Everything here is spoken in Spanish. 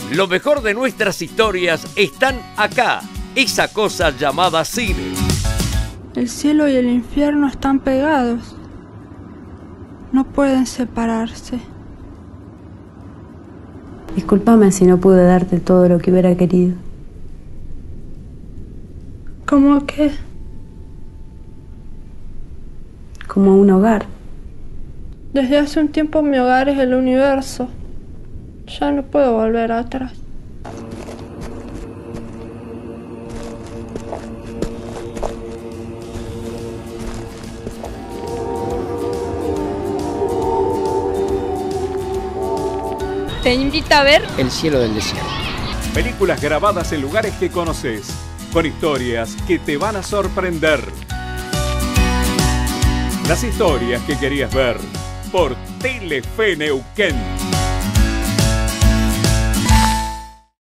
Lo mejor de nuestras historias están acá, esa cosa llamada cine. El cielo y el infierno están pegados. No pueden separarse. Discúlpame si no pude darte todo lo que hubiera querido. ¿Cómo qué? Como un hogar. Desde hace un tiempo mi hogar es el universo. Ya no puedo volver atrás. Te invito a ver El cielo del desierto. Películas grabadas en lugares que conoces, con historias que te van a sorprender. Las historias que querías ver por Telefe Neuquén.